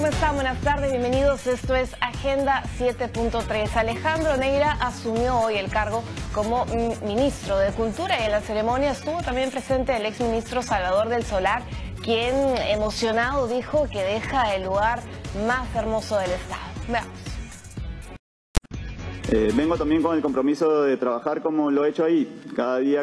¿cómo están? Buenas tardes, bienvenidos. Esto es Agenda 7.3. Alejandro Neira asumió hoy el cargo como ministro de Cultura y en la ceremonia estuvo también presente el exministro Salvador del Solar, quien emocionado dijo que deja el lugar más hermoso del estado. Veamos. Vengo también con el compromiso de trabajar como lo he hecho ahí, cada día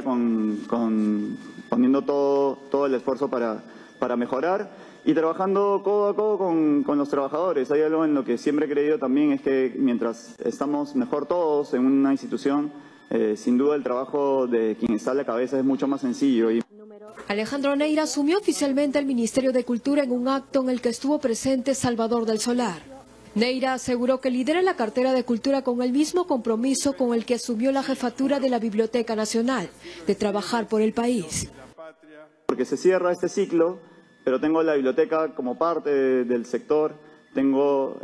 poniendo todo el esfuerzo para mejorar y trabajando codo a codo con los trabajadores. Hay algo en lo que siempre he creído también, es que mientras estamos mejor todos en una institución, sin duda el trabajo de quien está a la cabeza es mucho más sencillo. Alejandro Neira asumió oficialmente el Ministerio de Cultura en un acto en el que estuvo presente Salvador del Solar. Neira aseguró que lidera la cartera de Cultura con el mismo compromiso con el que asumió la jefatura de la Biblioteca Nacional, de trabajar por el país. Porque se cierra este ciclo, pero tengo la biblioteca como parte del sector, tengo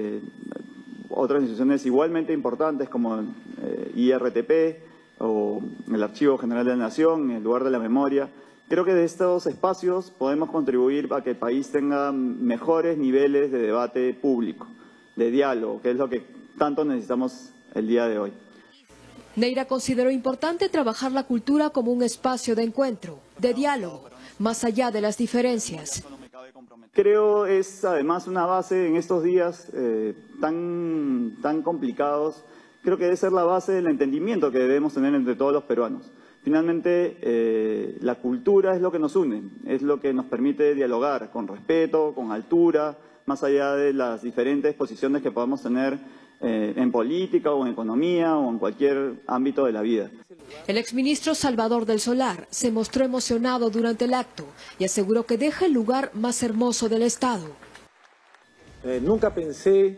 otras instituciones igualmente importantes como IRTP o el Archivo General de la Nación, el lugar de la memoria. Creo que de estos espacios podemos contribuir a que el país tenga mejores niveles de debate público, de diálogo, que es lo que tanto necesitamos el día de hoy. Neira consideró importante trabajar la cultura como un espacio de encuentro, de diálogo, más allá de las diferencias. Creo es además una base en estos días tan complicados. Creo que debe ser la base del entendimiento que debemos tener entre todos los peruanos. Finalmente, la cultura es lo que nos une, es lo que nos permite dialogar con respeto, con altura, más allá de las diferentes posiciones que podamos tener en política o en economía o en cualquier ámbito de la vida. El exministro Salvador del Solar se mostró emocionado durante el acto y aseguró que deja el lugar más hermoso del estado. Nunca pensé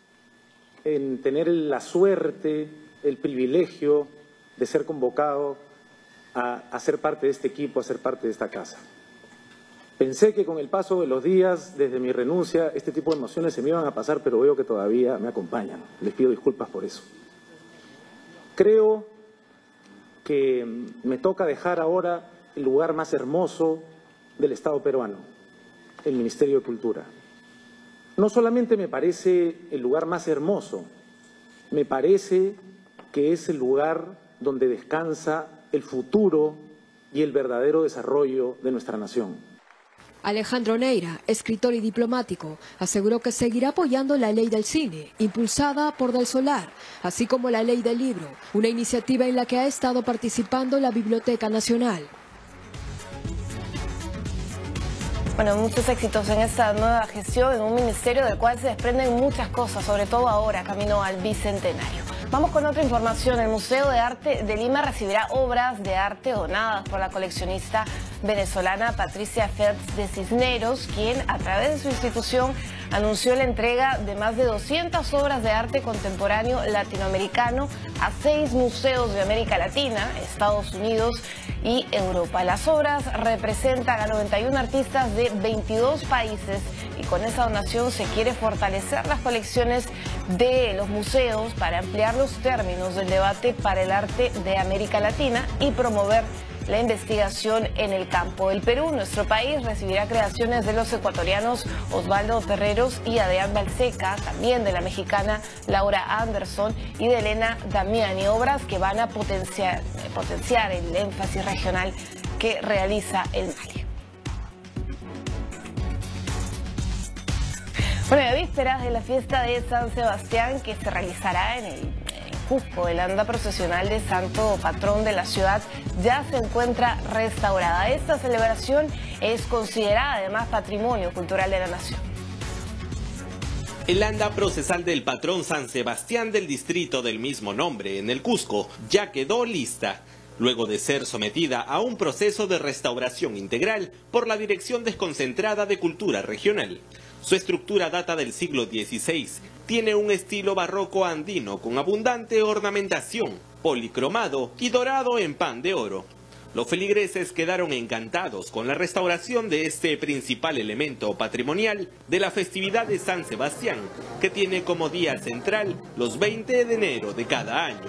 en tener la suerte, el privilegio de ser convocado a ser parte de este equipo, a ser parte de esta casa. Pensé que con el paso de los días, desde mi renuncia, este tipo de emociones se me iban a pasar, pero veo que todavía me acompañan. Les pido disculpas por eso. Creo que me toca dejar ahora el lugar más hermoso del Estado peruano, el Ministerio de Cultura. No solamente me parece el lugar más hermoso, me parece que es el lugar donde descansa el futuro y el verdadero desarrollo de nuestra nación. Alejandro Neira, escritor y diplomático, aseguró que seguirá apoyando la ley del cine, impulsada por Del Solar, así como la ley del libro, una iniciativa en la que ha estado participando la Biblioteca Nacional. Bueno, muchos éxitos en esta nueva gestión en un ministerio del cual se desprenden muchas cosas, sobre todo ahora, camino al bicentenario. Vamos con otra información. El Museo de Arte de Lima recibirá obras de arte donadas por la coleccionista venezolana Patricia Feltz de Cisneros, quien a través de su institución anunció la entrega de más de 200 obras de arte contemporáneo latinoamericano a 6 museos de América Latina, Estados Unidos y Europa. Las obras representan a 91 artistas de 22 países y con esa donación se quiere fortalecer las colecciones de los museos para ampliar los términos del debate para el arte de América Latina y promover la investigación en el campo. El Perú, nuestro país, recibirá creaciones de los ecuatorianos Osvaldo Terreros y Adrián Balseca, también de la mexicana Laura Anderson y de Elena Damiani, obras que van a potenciar el énfasis regional que realiza el MALE. Bueno, a vísperas de la fiesta de San Sebastián que se realizará en Cusco, el anda procesional de Santo Patrón de la ciudad ya se encuentra restaurada. Esta celebración es considerada además patrimonio cultural de la nación. El anda procesal del patrón San Sebastián del distrito del mismo nombre en el Cusco ya quedó lista, luego de ser sometida a un proceso de restauración integral por la Dirección Desconcentrada de Cultura Regional. Su estructura data del siglo XVI, tiene un estilo barroco andino con abundante ornamentación, policromado y dorado en pan de oro. Los feligreses quedaron encantados con la restauración de este principal elemento patrimonial de la festividad de San Sebastián, que tiene como día central los 20 de enero de cada año.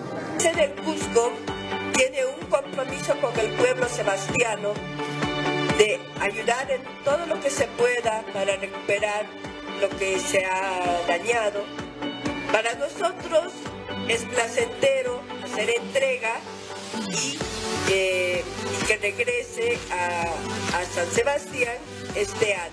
El Cusco tiene un compromiso con el pueblo sebastiano de ayudar en todo lo que se pueda para recuperar lo que se ha dañado. Para nosotros es placentero hacer entrega y que regrese a San Sebastián este anda.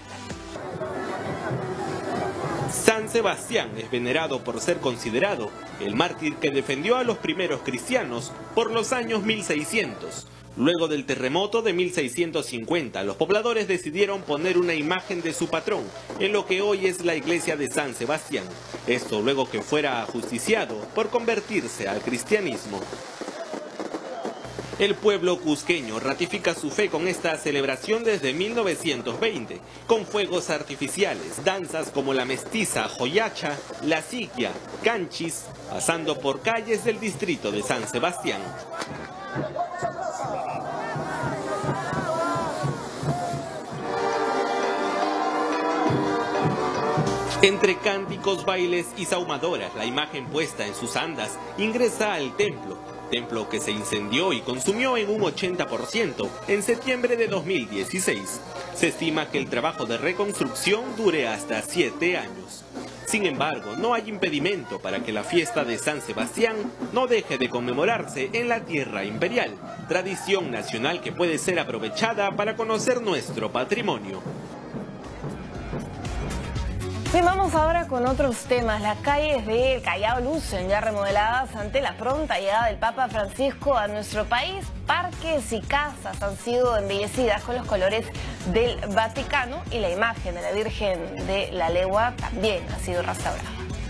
San Sebastián es venerado por ser considerado el mártir que defendió a los primeros cristianos por los años 1600. Luego del terremoto de 1650, los pobladores decidieron poner una imagen de su patrón en lo que hoy es la iglesia de San Sebastián. Esto luego que fuera ajusticiado por convertirse al cristianismo. El pueblo cusqueño ratifica su fe con esta celebración desde 1920, con fuegos artificiales, danzas como la mestiza, joyacha, la siquia, canchis, pasando por calles del distrito de San Sebastián. Entre cánticos, bailes y sahumadoras, la imagen puesta en sus andas ingresa al templo que se incendió y consumió en un 80% en septiembre de 2016. Se estima que el trabajo de reconstrucción dure hasta 7 años. Sin embargo, no hay impedimento para que la fiesta de San Sebastián no deje de conmemorarse en la tierra imperial, tradición nacional que puede ser aprovechada para conocer nuestro patrimonio. Bien, vamos ahora con otros temas. Las calles del Callao lucen ya remodeladas ante la pronta llegada del Papa Francisco a nuestro país. Parques y casas han sido embellecidas con los colores del Vaticano y la imagen de la Virgen de la Legua también ha sido restaurada.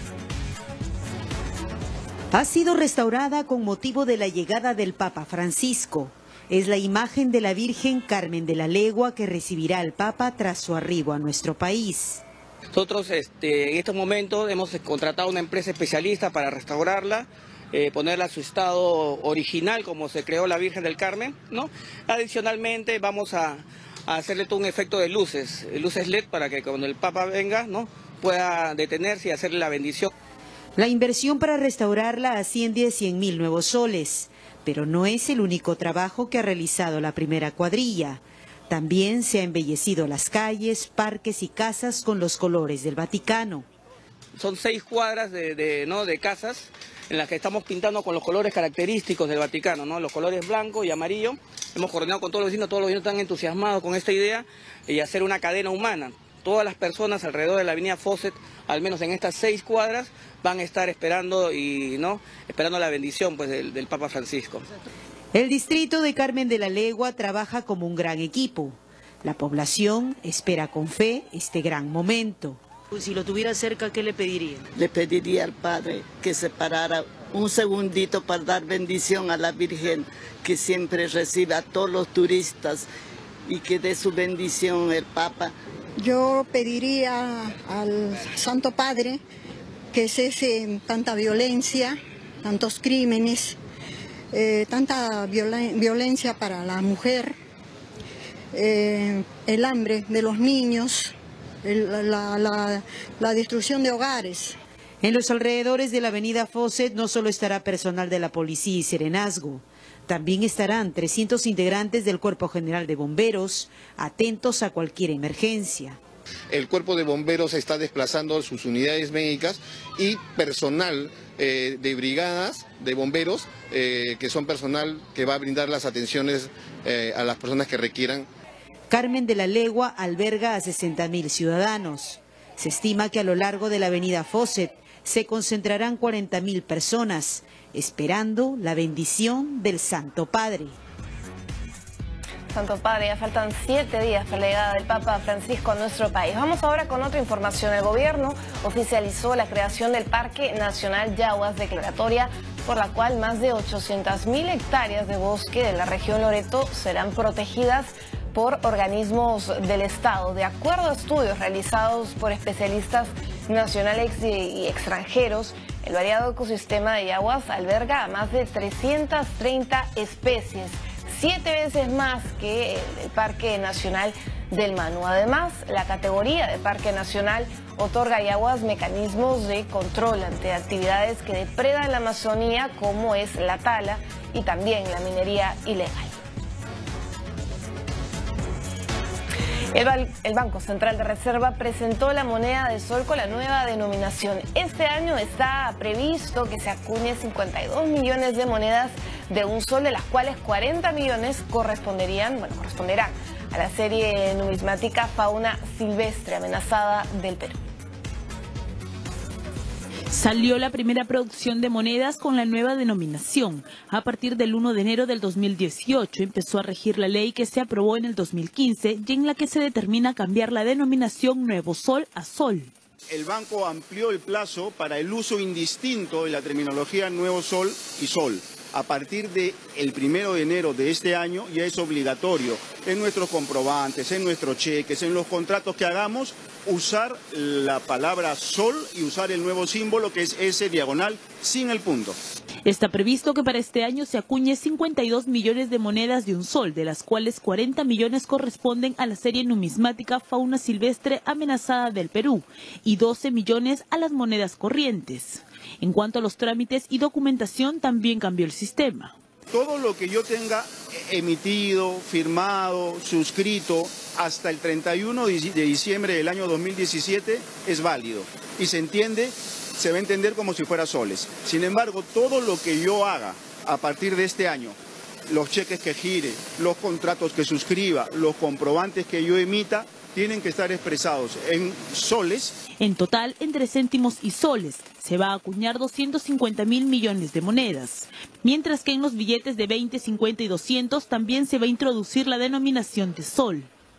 Ha sido restaurada con motivo de la llegada del Papa Francisco. Es la imagen de la Virgen Carmen de la Legua que recibirá al Papa tras su arribo a nuestro país. Nosotros en estos momentos hemos contratado una empresa especialista para restaurarla, ponerla a su estado original como se creó la Virgen del Carmen, ¿no? Adicionalmente vamos a hacerle todo un efecto de luces LED para que cuando el Papa venga, ¿no?, pueda detenerse y hacerle la bendición. La inversión para restaurarla asciende a 100.000 nuevos soles, pero no es el único trabajo que ha realizado la primera cuadrilla. También se ha embellecido las calles, parques y casas con los colores del Vaticano. Son 6 cuadras de casas en las que estamos pintando con los colores característicos del Vaticano, ¿no? Los colores blanco y amarillo. Hemos coordinado con todos los vecinos están entusiasmados con esta idea y hacer una cadena humana. Todas las personas alrededor de la avenida Fawcett, al menos en estas 6 cuadras, van a estar esperando la bendición, pues, del Papa Francisco. El distrito de Carmen de la Legua trabaja como un gran equipo. La población espera con fe este gran momento. Si lo tuviera cerca, ¿qué le pediría? Le pediría al Padre que se parara un segundito para dar bendición a la Virgen, que siempre recibe a todos los turistas, y que dé su bendición el Papa. Yo pediría al Santo Padre que cese tanta violencia, tantos crímenes, tanta violencia para la mujer, el hambre de los niños, la destrucción de hogares. En los alrededores de la avenida Fawcett no solo estará personal de la policía y serenazgo, también estarán 300 integrantes del Cuerpo General de Bomberos, atentos a cualquier emergencia. El Cuerpo de Bomberos está desplazando sus unidades médicas y personal de brigadas de bomberos, que son personal que va a brindar las atenciones a las personas que requieran. Carmen de la Legua alberga a 60.000 ciudadanos. Se estima que a lo largo de la avenida Fawcett se concentrarán 40.000 personas, esperando la bendición del Santo Padre. Santo Padre, ya faltan 7 días para la llegada del Papa Francisco a nuestro país. Vamos ahora con otra información. El gobierno oficializó la creación del Parque Nacional Yaguas, declaratoria por la cual más de 800.000 hectáreas de bosque de la región Loreto serán protegidas por organismos del Estado. De acuerdo a estudios realizados por especialistas nacionales y extranjeros, el variado ecosistema de Yaguas alberga a más de 330 especies, 7 veces más que el Parque Nacional del Manu. Además, la categoría de Parque Nacional otorga a Yaguas mecanismos de control ante actividades que depredan la Amazonía, como es la tala y también la minería ilegal. El Banco Central de Reserva presentó la moneda de sol con la nueva denominación. Este año está previsto que se acuñe 52 millones de monedas de un sol, de las cuales 40 millones corresponderán a la serie numismática Fauna Silvestre Amenazada del Perú. Salió la primera producción de monedas con la nueva denominación. A partir del 1 de enero del 2018 empezó a regir la ley que se aprobó en el 2015 y en la que se determina cambiar la denominación Nuevo Sol a Sol. El banco amplió el plazo para el uso indistinto de la terminología Nuevo Sol y Sol. A partir del 1 de enero de este año ya es obligatorio en nuestros comprobantes, en nuestros cheques, en los contratos que hagamos, usar la palabra sol y usar el nuevo símbolo que es S diagonal sin el punto. Está previsto que para este año se acuñe 52 millones de monedas de un sol, de las cuales 40 millones corresponden a la serie numismática Fauna Silvestre Amenazada del Perú y 12 millones a las monedas corrientes. En cuanto a los trámites y documentación, también cambió el sistema. Todo lo que yo tenga emitido, firmado, suscrito hasta el 31 de diciembre del año 2017 es válido y se va a entender como si fuera soles. Sin embargo, todo lo que yo haga a partir de este año, los cheques que gire, los contratos que suscriba, los comprobantes que yo emita, tienen que estar expresados en soles. En total, entre céntimos y soles, se va a acuñar 250.000 millones de monedas. Mientras que en los billetes de 20, 50 y 200 también se va a introducir la denominación de sol.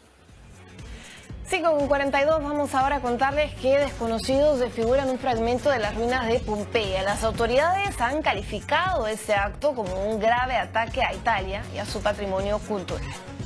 5:42, vamos ahora a contarles que desconocidos desfiguran un fragmento de las ruinas de Pompeya. Las autoridades han calificado ese acto como un grave ataque a Italia y a su patrimonio cultural.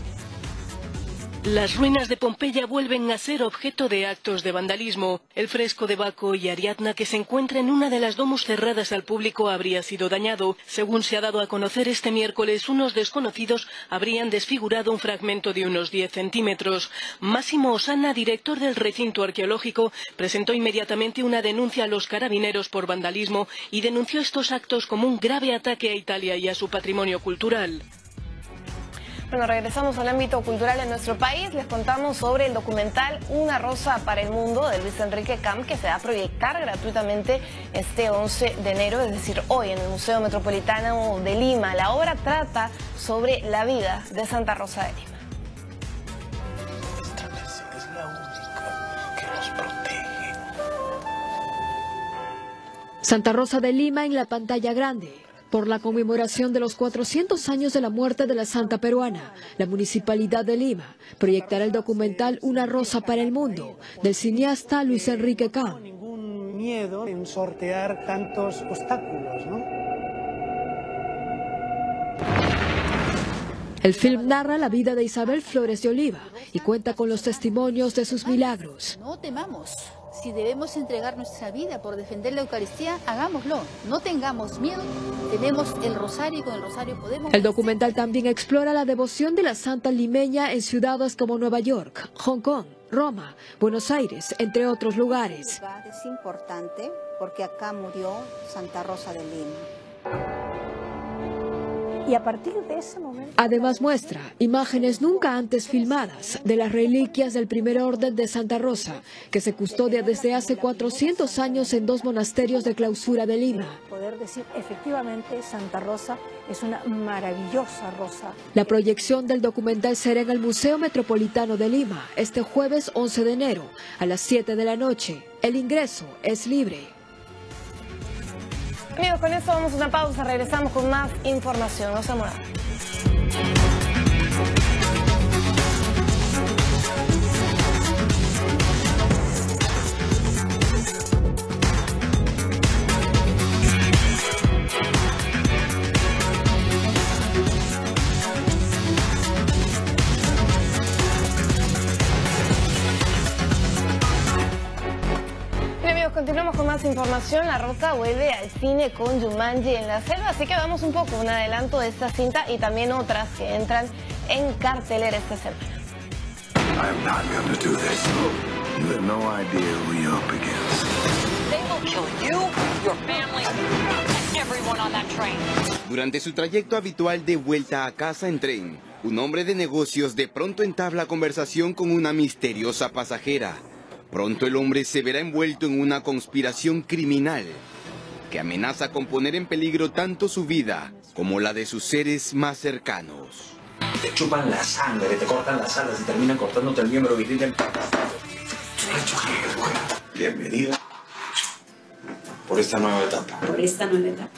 Las ruinas de Pompeya vuelven a ser objeto de actos de vandalismo. El fresco de Baco y Ariadna, que se encuentra en una de las domus cerradas al público, habría sido dañado. Según se ha dado a conocer este miércoles, unos desconocidos habrían desfigurado un fragmento de unos 10 centímetros. Máximo Osana, director del recinto arqueológico, presentó inmediatamente una denuncia a los carabineros por vandalismo y denunció estos actos como un grave ataque a Italia y a su patrimonio cultural. Bueno, regresamos al ámbito cultural en nuestro país. Les contamos sobre el documental Una Rosa para el Mundo de Luis Enrique Camp, que se va a proyectar gratuitamente este 11 de enero, es decir, hoy en el Museo Metropolitano de Lima. La obra trata sobre la vida de Santa Rosa de Lima. Esta mesa es la única que nos protege. Santa Rosa de Lima en la pantalla grande. Por la conmemoración de los 400 años de la muerte de la santa peruana, la Municipalidad de Lima proyectará el documental Una Rosa para el Mundo, del cineasta Luis Enrique Camp. No tengo ningún miedo en sortear tantos obstáculos, ¿no? El film narra la vida de Isabel Flores de Oliva y cuenta con los testimonios de sus milagros. No temamos. Si debemos entregar nuestra vida por defender la Eucaristía, hagámoslo. No tengamos miedo. Tenemos el rosario y con el rosario podemos... El documental también explora la devoción de la santa limeña en ciudades como Nueva York, Hong Kong, Roma, Buenos Aires, entre otros lugares. Es importante porque acá murió Santa Rosa de Lima. Y a partir de ese momento... Además muestra imágenes nunca antes filmadas de las reliquias del primer orden de Santa Rosa, que se custodia desde hace 400 años en 2 monasterios de clausura de Lima. Poder decir, efectivamente, Santa Rosa es una maravillosa rosa. La proyección del documental será en el Museo Metropolitano de Lima, este jueves 11 de enero, a las 7 de la noche. El ingreso es libre. Amigos, con esto vamos a una pausa, regresamos con más información. No se muevan. Continuamos con más información. La Roca vuelve al cine con Jumanji en la selva, así que vamos un poco un adelanto de esta cinta y también otras que entran en cartelera esta semana. Durante su trayecto habitual de vuelta a casa en tren, Un hombre de negocios de pronto entabla conversación con una misteriosa pasajera. Pronto el hombre se verá envuelto en una conspiración criminal que amenaza con poner en peligro tanto su vida como la de sus seres más cercanos. Te chupan la sangre, te cortan las alas y terminan cortándote el miembro viril. Bienvenida por esta nueva etapa. Por esta nueva etapa.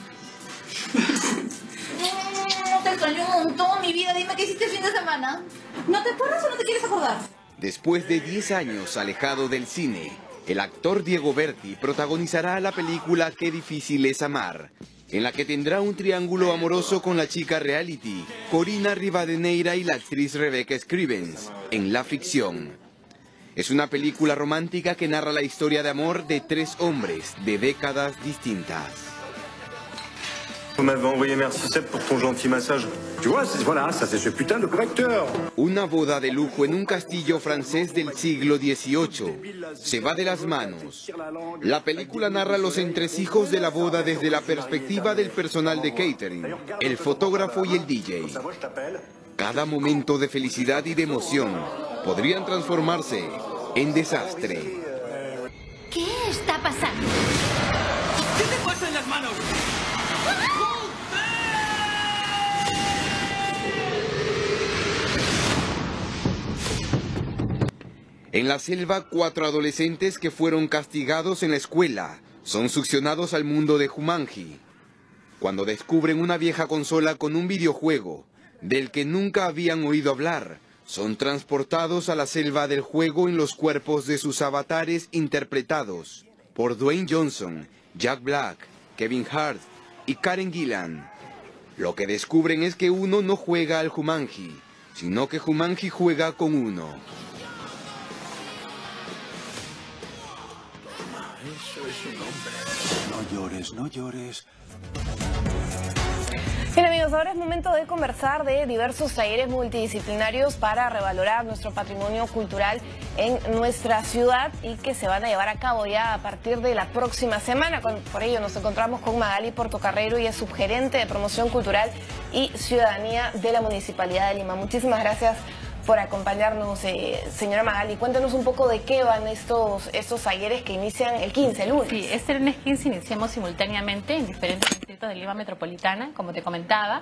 No te extraño un montón, mi vida. Dime qué hiciste el fin de semana. ¿No te acuerdas o no te quieres acordar? Después de 10 años alejado del cine, el actor Diego Berti protagonizará la película Qué difícil es amar, en la que tendrá un triángulo amoroso con la chica reality, Corina Rivadeneira y la actriz Rebecca Scrivens, en la ficción. Es una película romántica que narra la historia de amor de 3 hombres de décadas distintas. Vous m'avez envoyé merci Seb pour ton gentil massage. Tu vois, voilà, ça c'est ce putain de correcteur. Una boda de lujo en un castillo francés del siglo XVIII. Se va de las manos. La película narra los entresijos de la boda desde la perspectiva del personal de catering, el fotógrafo y el DJ. Cada momento de felicidad y de emoción podrían transformarse en desastre. ¿Qué está pasando? ¿Qué te pasa en las manos? En la selva, 4 adolescentes que fueron castigados en la escuela son succionados al mundo de Jumanji. Cuando descubren una vieja consola con un videojuego del que nunca habían oído hablar, son transportados a la selva del juego en los cuerpos de sus avatares interpretados por Dwayne Johnson, Jack Black, Kevin Hart y Karen Gillan. Lo que descubren es que uno no juega al Jumanji, sino que Jumanji juega con uno. Eso es un hombre. No llores, no llores. Bien amigos, ahora es momento de conversar de diversos talleres multidisciplinarios para revalorar nuestro patrimonio cultural en nuestra ciudad y que se van a llevar a cabo ya a partir de la próxima semana. Por ello nos encontramos con Magali Portocarrero y es subgerente de Promoción Cultural y Ciudadanía de la Municipalidad de Lima. Muchísimas gracias por acompañarnos, señora Magali. Cuéntanos un poco de qué van estos talleres que inician el 15, el lunes. Sí, este lunes 15 iniciamos simultáneamente en diferentes distritos de Lima Metropolitana, como te comentaba.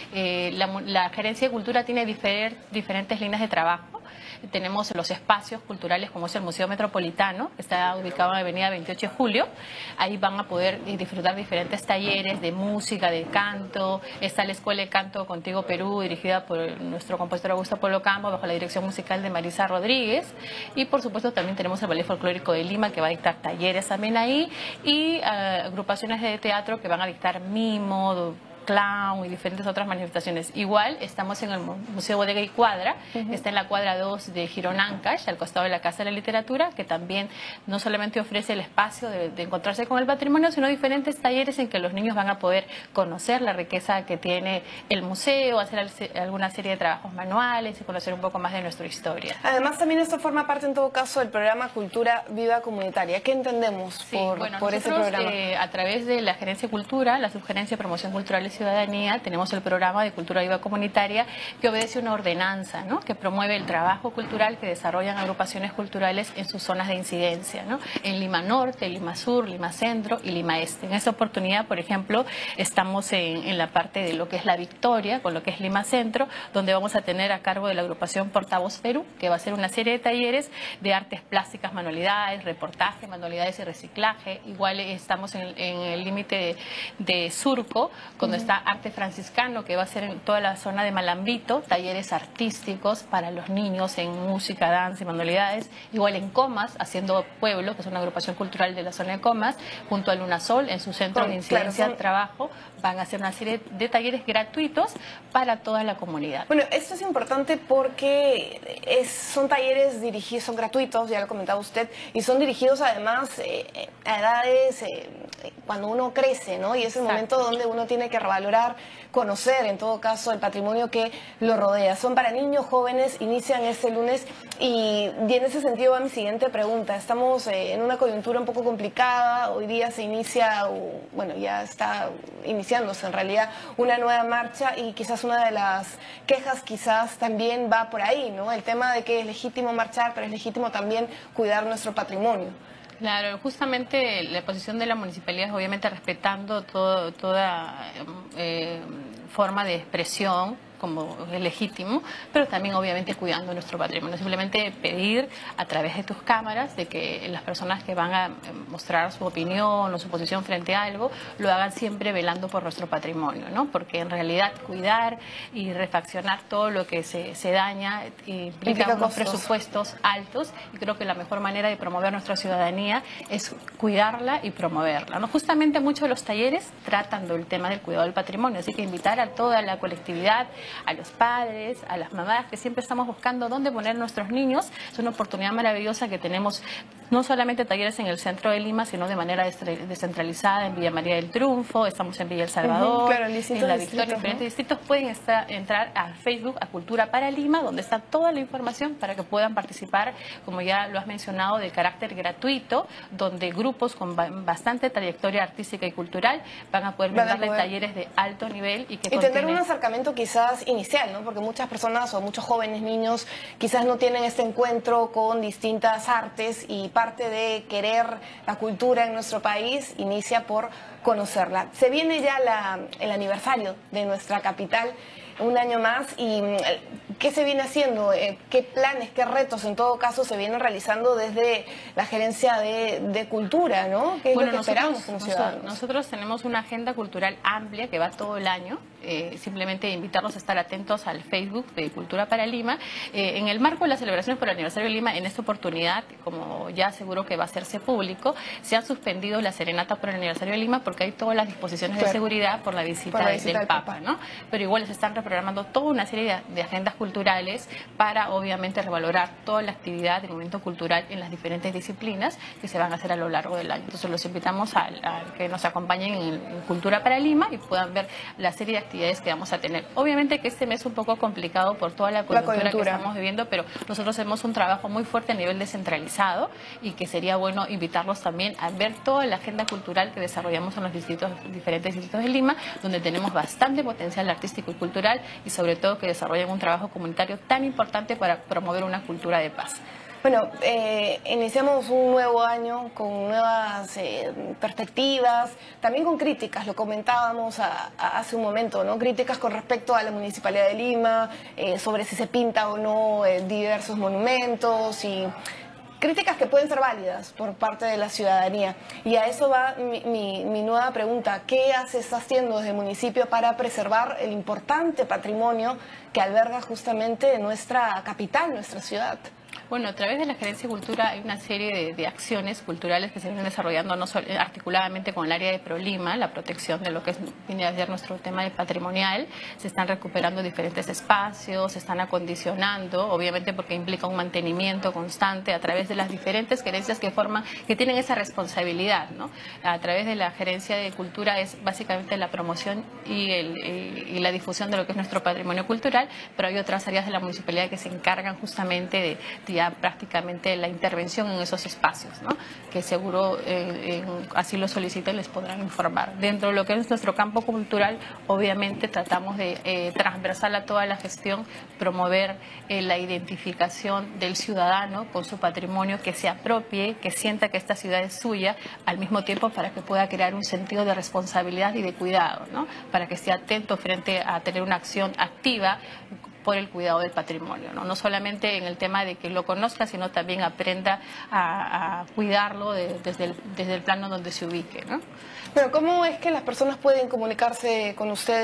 La Gerencia de Cultura tiene diferentes líneas de trabajo. Tenemos los espacios culturales como es el Museo Metropolitano, que está ubicado en la avenida 28 de Julio. Ahí van a poder disfrutar diferentes talleres de música, de canto. Está la Escuela de Canto Contigo Perú, dirigida por nuestro compositor Augusto Polo Campo, bajo la dirección musical de Marisa Rodríguez. Y por supuesto también tenemos el Ballet Folclórico de Lima, que va a dictar talleres también ahí. Y agrupaciones de teatro que van a dictar mimo, clown y diferentes otras manifestaciones. Igual estamos en el Museo Bodega y Cuadra, que está en la cuadra 2 de Girón Ancash, al costado de la Casa de la Literatura, que también no solamente ofrece el espacio de encontrarse con el patrimonio, sino diferentes talleres en que los niños van a poder conocer la riqueza que tiene el museo, hacer alguna serie de trabajos manuales y conocer un poco más de nuestra historia. Además también esto forma parte en todo caso del programa Cultura Viva Comunitaria. ¿Qué entendemos por ese programa? A través de la Gerencia de Cultura, la Subgerencia de Promoción Cultural y Ciudadanía, tenemos el programa de Cultura Viva Comunitaria que obedece una ordenanza, ¿no?, que promueve el trabajo cultural que desarrollan agrupaciones culturales en sus zonas de incidencia, ¿no?, en Lima Norte, Lima Sur, Lima Centro y Lima Este. En esta oportunidad, por ejemplo, estamos en la parte de lo que es La Victoria, con lo que es Lima Centro, donde vamos a tener a cargo de la agrupación Portavoz Perú, que va a hacer una serie de talleres de artes plásticas, manualidades, reportaje, manualidades y reciclaje. Igual estamos en el límite de Surco, cuando está Arte Franciscano, que va a ser en toda la zona de Malambito, talleres artísticos para los niños en música, danza y manualidades. Igual en Comas, Haciendo Pueblo, que es una agrupación cultural de la zona de Comas, junto a Lunasol, en su centro de incidencia trabajo, van a hacer una serie de talleres gratuitos para toda la comunidad. Bueno, esto es importante porque son talleres dirigidos, son gratuitos, ya lo comentaba usted, y son dirigidos además a edades cuando uno crece, ¿no? Y es el momento donde uno tiene que revalorar, conocer en todo caso el patrimonio que lo rodea. Son para niños, jóvenes, inician este lunes y en ese sentido va mi siguiente pregunta. Estamos en una coyuntura un poco complicada, hoy día se inicia, bueno, ya está iniciándose en realidad una nueva marcha y quizás una de las quejas quizás también va por ahí, ¿no? El tema de que es legítimo marchar, pero es legítimo también cuidar nuestro patrimonio. Claro, justamente la posición de la municipalidad es obviamente respetando toda forma de expresión, como es legítimo, pero también obviamente cuidando nuestro patrimonio. Simplemente pedir a través de tus cámaras de que las personas que van a mostrar su opinión o su posición frente a algo, lo hagan siempre velando por nuestro patrimonio, ¿no? Porque en realidad cuidar y refaccionar todo lo que se daña implica unos presupuestos altos y creo que la mejor manera de promover nuestra ciudadanía es cuidarla y promoverla, ¿no? Justamente muchos de los talleres tratan del tema del cuidado del patrimonio, así que invitar a toda la colectividad, a los padres, a las mamás, que siempre estamos buscando dónde poner nuestros niños. Es una oportunidad maravillosa que tenemos, no solamente talleres en el centro de Lima, sino de manera descentralizada en Villa María del Triunfo, estamos en Villa El Salvador, claro, en La Victoria, en diferentes distritos. Pueden entrar a Facebook, a Cultura para Lima, donde está toda la información para que puedan participar, como ya lo has mencionado, de carácter gratuito, donde grupos con bastante trayectoria artística y cultural van a poder brindarle talleres de alto nivel y tener un acercamiento quizás inicial, ¿no? Porque muchas personas o muchos jóvenes, niños, quizás no tienen este encuentro con distintas artes y parte de querer la cultura en nuestro país inicia por conocerla. Se viene ya el aniversario de nuestra capital, un año más, y ¿qué se viene haciendo? ¿Qué planes, qué retos en todo caso se vienen realizando desde la Gerencia de Cultura, ¿no? ¿Qué es lo que esperamos como ciudadanos? Nosotros tenemos una agenda cultural amplia que va todo el año. Simplemente invitarlos a estar atentos al Facebook de Cultura para Lima. En el marco de las celebraciones por el aniversario de Lima, en esta oportunidad, como ya seguro que va a hacerse público, se han suspendido la serenata por el aniversario de Lima porque hay todas las disposiciones de seguridad por la visita del Papa, ¿no? Pero igual se están reprogramando toda una serie de agendas culturales para obviamente revalorar toda la actividad del movimiento cultural en las diferentes disciplinas que se van a hacer a lo largo del año. Entonces los invitamos a que nos acompañen en Cultura para Lima y puedan ver la serie de actividades que vamos a tener. Obviamente que este mes es un poco complicado por toda la coyuntura que estamos viviendo, pero nosotros hacemos un trabajo muy fuerte a nivel descentralizado y que sería bueno invitarlos también a ver toda la agenda cultural que desarrollamos en los diferentes distritos de Lima, donde tenemos bastante potencial artístico y cultural y sobre todo que desarrollan un trabajo comunitario tan importante para promover una cultura de paz. Bueno, iniciamos un nuevo año con nuevas perspectivas, también con críticas, lo comentábamos hace un momento, ¿no? Críticas con respecto a la Municipalidad de Lima, sobre si se pinta o no diversos monumentos y críticas que pueden ser válidas por parte de la ciudadanía. Y a eso va mi nueva pregunta. ¿Qué se está haciendo desde el municipio para preservar el importante patrimonio que alberga justamente nuestra capital, nuestra ciudad? Bueno, a través de la Gerencia de Cultura hay una serie de acciones culturales que se vienen desarrollando no solo, articuladamente con el área de ProLima, la protección de lo que viene a ser nuestro tema de patrimonial. Se están recuperando diferentes espacios, se están acondicionando, obviamente porque implica un mantenimiento constante a través de las diferentes gerencias que tienen esa responsabilidad, ¿no? A través de la Gerencia de Cultura es básicamente la promoción y la difusión de lo que es nuestro patrimonio cultural, pero hay otras áreas de la municipalidad que se encargan justamente de ya prácticamente la intervención en esos espacios, ¿no? Que seguro así lo soliciten les podrán informar. Dentro de lo que es nuestro campo cultural, obviamente tratamos de transversal a toda la gestión, promover la identificación del ciudadano con su patrimonio, que se apropie, que sienta que esta ciudad es suya, al mismo tiempo para que pueda crear un sentido de responsabilidad y de cuidado, ¿no? Para que esté atento frente a tener una acción activa por el cuidado del patrimonio, ¿no? No solamente en el tema de que lo conozca, sino también aprenda a cuidarlo desde el plano donde se ubique, ¿no? Pero ¿cómo es que las personas pueden comunicarse con ustedes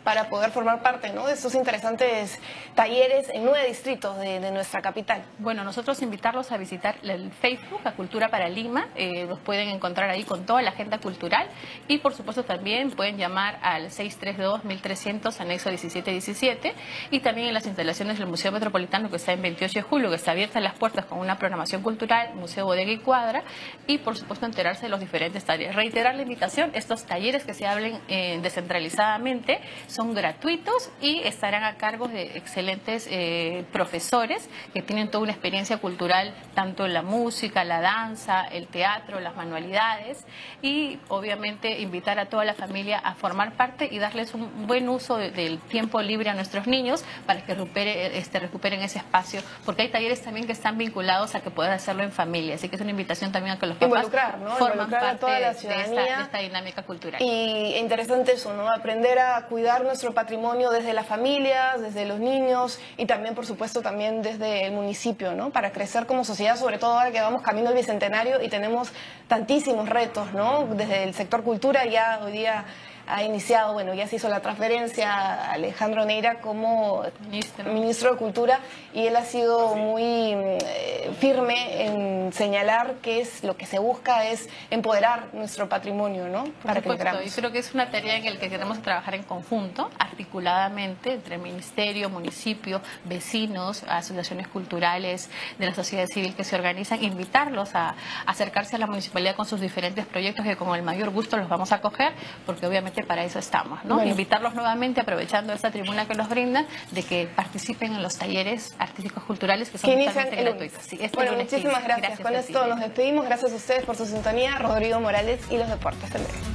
para poder formar parte, ¿no?, de estos interesantes talleres en 9 distritos de nuestra capital. Bueno, nosotros invitarlos a visitar el Facebook, a Cultura para Lima, los pueden encontrar ahí con toda la agenda cultural y por supuesto también pueden llamar al 632-1300, anexo 1717, y también en las instalaciones del Museo Metropolitano, que está en 28 de julio, que está abierta las puertas con una programación cultural, Museo Bodega y Cuadra, y por supuesto enterarse de los diferentes talleres. Reiterar la invitación, estos talleres que se hablen descentralizadamente son gratuitos y estarán a cargo de excelentes profesores que tienen toda una experiencia cultural, tanto en la música, la danza, el teatro, las manualidades, y obviamente invitar a toda la familia a formar parte y darles un buen uso del tiempo libre a nuestros niños para que recuperen ese espacio, porque hay talleres también que están vinculados a que puedan hacerlo en familia, así que es una invitación también a que los papás forman parte a toda la ciudadanía de esta dinámica cultural. Y interesante eso, ¿no?, aprender a cuidar nuestro patrimonio desde las familias, desde los niños y también, por supuesto, también desde el municipio, ¿no?, para crecer como sociedad, sobre todo ahora que vamos camino al Bicentenario y tenemos tantísimos retos, ¿no?, desde el sector cultura. Ya hoy día ha iniciado, bueno, ya se hizo la transferencia a Alejandro Neira como ministro de Cultura, y él ha sido muy firme en señalar que es lo que se busca es empoderar nuestro patrimonio, ¿no?, para que y creo que es una tarea en la que queremos trabajar en conjunto, articuladamente, entre ministerio, municipio, vecinos, asociaciones culturales de la sociedad civil que se organizan, invitarlos a acercarse a la municipalidad con sus diferentes proyectos, que con el mayor gusto los vamos a acoger, porque obviamente para eso estamos, ¿no? Bueno. Invitarlos nuevamente, aprovechando esta tribuna que nos brinda, de que participen en los talleres artísticos culturales que son totalmente gratuitos. Sí, bueno, muchísimas gracias. Con esto nos despedimos. Gracias a ustedes por su sintonía. Rodrigo Morales y los deportes. Hasta luego.